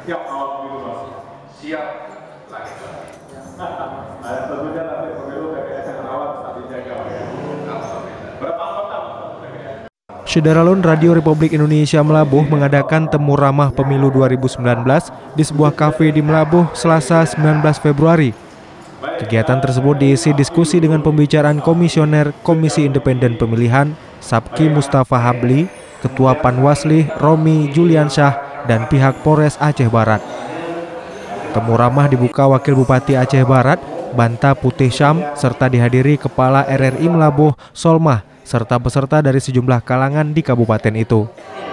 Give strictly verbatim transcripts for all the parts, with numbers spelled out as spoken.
Siap awal pemilu, Mas. Siap. Nah, tentunya nanti pemilu P P S yang rawat tetap dijaga, Pak ya. Berapa anggota, Mas? Syederalun Radio Republik Indonesia Melabuh mengadakan temu ramah pemilu dua ribu sembilan belas di sebuah kafe di Melabuh Selasa sembilan belas Februari. Kegiatan tersebut diisi diskusi dengan pembicaraan Komisioner Komisi Independen Pemilihan Sabki Mustafa Habli, Ketua Panwaslih Romi Juliansyah, dan pihak Polres Aceh Barat. Temu ramah dibuka Wakil Bupati Aceh Barat, Banta Putih Syam, serta dihadiri Kepala R R I Melabuh Solmah, serta peserta dari sejumlah kalangan di kabupaten itu.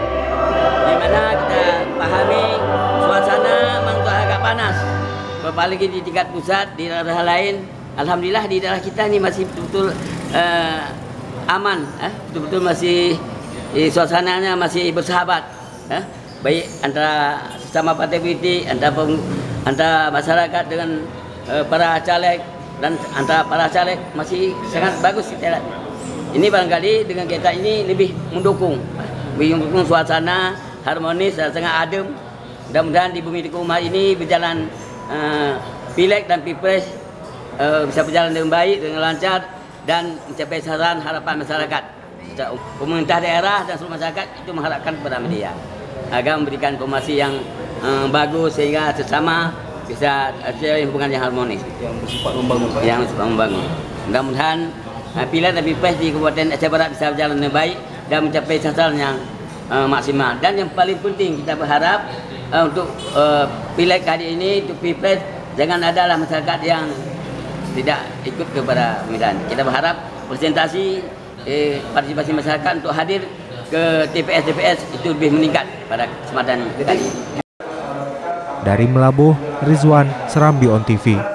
Di mana kita pahami suasana memang agak panas, apalagi di tingkat pusat, di daerah lain. Alhamdulillah di daerah kita ini masih betul-betul uh, aman, eh? betul-betul masih eh, suasananya masih bersahabat, eh? baik antara sesama partai politik, antara, antara masyarakat dengan uh, para caleg, dan antara para caleg masih sangat bagus kita lihat. Ini barangkali dengan kita ini lebih mendukung, lebih mendukung suasana harmonis dan sangat adem. Mudah-mudahan di Bumi Umat ini berjalan uh, pileg dan pilpres uh, bisa berjalan dengan baik, dengan lancar, dan mencapai sasaran harapan masyarakat. Pemerintah daerah dan seluruh masyarakat itu mengharapkan kepada media agar memberikan informasi yang uh, bagus sehingga sesama bisa ada hubungan yang harmonis, yang bersifat membangun. Yang bersifat membangun. Mudah-mudahan Nah, pilihan dan pilpres di Kabupaten Aceh Barat bisa berjalan dengan baik dan mencapai sasaran yang uh, maksimal. Dan yang paling penting kita berharap uh, untuk uh, pileg kali ini, untuk pilpres, jangan adalah masyarakat yang tidak ikut kepada pemilihan. Kita berharap presentasi eh, partisipasi masyarakat untuk hadir ke T P S T P S itu lebih meningkat pada kesempatan kali ini. Dari Melabuh, Rizwan, Serambi On T V.